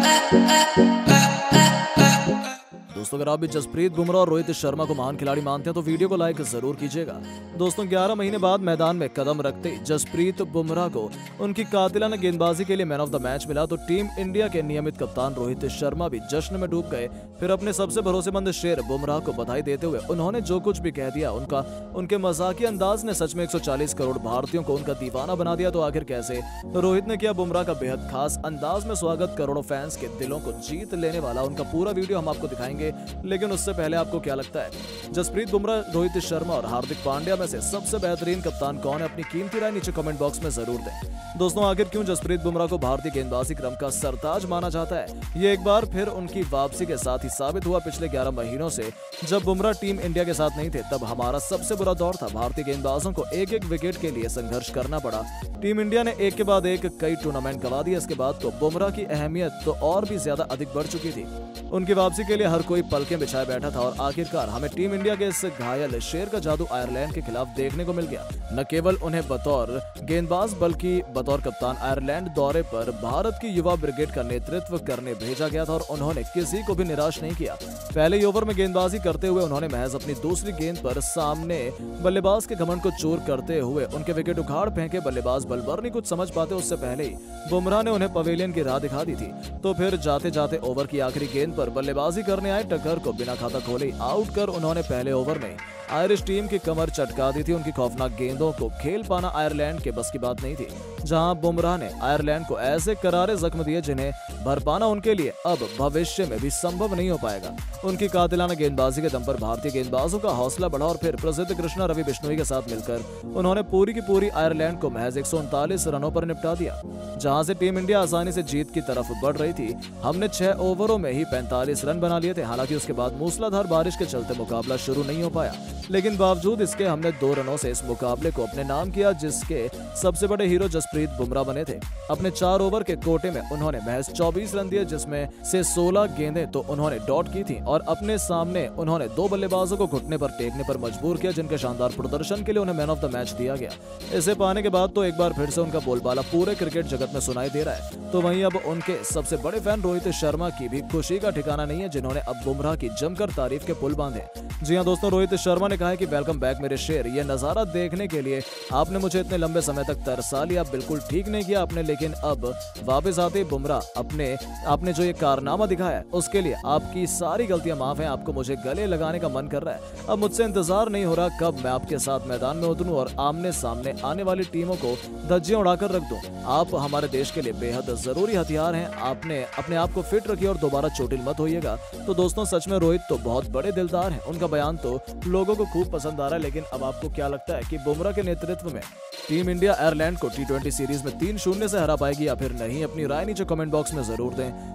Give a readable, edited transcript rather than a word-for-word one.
दोस्तों, अगर आप भी जसप्रीत बुमराह और रोहित शर्मा को महान खिलाड़ी मानते हैं तो वीडियो को लाइक जरूर कीजिएगा। दोस्तों, 11 महीने बाद मैदान में कदम रखते ही जसप्रीत बुमराह को उनकी कातिलाना गेंदबाजी के लिए मैन ऑफ द मैच मिला तो टीम इंडिया के नियमित कप्तान रोहित शर्मा भी जश्न में डूब गए। फिर अपने सबसे भरोसेमंद शेर बुमराह को बधाई देते हुए उन्होंने जो कुछ भी कह दिया, उनके मजाकिया अंदाज ने सच में 140 करोड़ भारतीयों को उनका दीवाना बना दिया। तो आखिर कैसे रोहित ने किया बुमराह का बेहद खास अंदाज में स्वागत, करोड़ों फैंस के दिलों को जीत लेने वाला उनका पूरा वीडियो हम आपको दिखाएंगे। लेकिन उससे पहले आपको क्या लगता है, जसप्रीत बुमराह, रोहित शर्मा और हार्दिक पांड्या में से सबसे बेहतरीन कप्तान कौन है? अपनी कीमती राय नीचे कमेंट बॉक्स में जरूर दें। दोस्तों, आखिर क्यों जसप्रीत बुमराह को भारतीय गेंदबाजी क्रम का सरताज माना जाता है? ये एक बार फिर उनकी वापसी के साथ ही साबित हुआ। पिछले 11 महीनों से जब बुमराह टीम इंडिया के साथ नहीं थे, तब हमारा सबसे बुरा दौर था। भारतीय गेंदबाजों को एक एक विकेट के लिए संघर्ष करना पड़ा। टीम इंडिया ने एक के बाद एक कई टूर्नामेंट गंवा दिए। इसके बाद तो बुमराह की अहमियत तो और भी ज्यादा अधिक बढ़ चुकी थी। उनकी वापसी के लिए हर कोई पलकें बिछाए बैठा था और आखिरकार हमें टीम इंडिया के इस घायल शेर का जादू आयरलैंड के खिलाफ देखने को मिल गया। न केवल उन्हें बतौर गेंदबाज बल्कि बतौर कप्तान आयरलैंड दौरे पर भारत की युवा ब्रिगेड का नेतृत्व करने भेजा गया था और उन्होंने किसी को भी निराश नहीं किया। पहले ओवर में गेंदबाजी करते हुए उन्होंने महज अपनी दूसरी गेंद पर सामने बल्लेबाज के घमंड को चूर करते हुए उनके विकेट उखाड़ फेंके। बल्लेबाज बल्बर नहीं कुछ समझ पाते उससे पहले ही बुमराह ने उन्हें पवेलियन की राह दिखा दी थी। तो फिर जाते जाते ओवर की आखिरी गेंद पर बल्लेबाजी करने आए टक्कर को बिना खाता खोले आउट कर उन्होंने पहले ओवर में आयरिश टीम की कमर चटका दी थी। उनकी खौफनाक गेंदों को खेल पाना आयरलैंड के बस की बात नहीं थी। जहां बुमराह ने आयरलैंड को ऐसे करारे जख्म दिए जिन्हें भर पाना उनके लिए अब भविष्य में भी संभव नहीं हो पाएगा। उनकी कातिलाना गेंदबाजी के दम पर भारतीय गेंदबाजों का हौसला बढ़ा और फिर प्रसिद्ध कृष्णा रवि बिश्नोई के साथ मिलकर उन्होंने पूरी की पूरी आयरलैंड को महज 139 रनों पर निपटा दिया। जहां से टीम इंडिया आसानी से जीत की तरफ बढ़ रही थी, हमने 6 ओवरों में ही 45 रन बना लिए थे। हालांकि उसके बाद मूसलाधार बारिश के चलते मुकाबला शुरू नहीं हो पाया, लेकिन बावजूद इसके हमने 2 रनों से इस मुकाबले को अपने नाम किया, जिसके सबसे बड़े हीरो जसप्रीत बुमराह बने थे। अपने 4 ओवर के कोटे में उन्होंने महज 24 रन दिए, जिसमें से 16 गेंदें तो उन्होंने डॉट की थी और अपने सामने उन्होंने 2 बल्लेबाजों को घुटने पर टेकने पर मजबूर किया, जिनके शानदार प्रदर्शन के लिए उन्हें मैन ऑफ द मैच दिया गया। इसे पाने के बाद तो एक बार फिर से उनका बोलबाला पूरे क्रिकेट जगत में सुनाई दे रहा है। तो वहीं अब उनके सबसे बड़े फैन रोहित शर्मा की भी खुशी का ठिकाना नहीं है, जिन्होंने अब बुमराह की जमकर तारीफ के पुल बांधे। जी हाँ दोस्तों, रोहित शर्मा ने कहा है कि वेलकम बैक मेरे शेर, ये नजारा देखने के लिए आपने मुझे इतने लंबे समय तक तरसा लिया, बिल्कुल ठीक नहीं किया आपने, लेकिन अब वापस आते ही बुमराह आपने जो ये कारनामा दिखाया है उसके लिए आपकी सारी गलतियां माफ हैं। आपको मुझे गले लगाने का मन कर रहा है। अब मुझसे इंतजार नहीं हो रहा कब मैं आपके साथ मैदान में उतरूं और आमने सामने आने वाली टीमों को धज्जियां उड़ाकर रख दूं। आप हमारे देश के लिए बेहद जरूरी हथियार हैं। आपने अपने आप को फिट रखिए और दोबारा चोटिल मत होइएगा। तो दोस्तों, सच में रोहित तो बहुत बड़े दिलदार हैं। उनका बयान तो लोगों को खूब पसंद आ रहा है। लेकिन अब आपको क्या लगता है कि बुमराह के नेतृत्व में टीम इंडिया आयरलैंड को T20 सीरीज में 3-0 से हरा पाएगी या फिर नहीं? अपनी राय नीचे कमेंट बॉक्स में जरूर दें।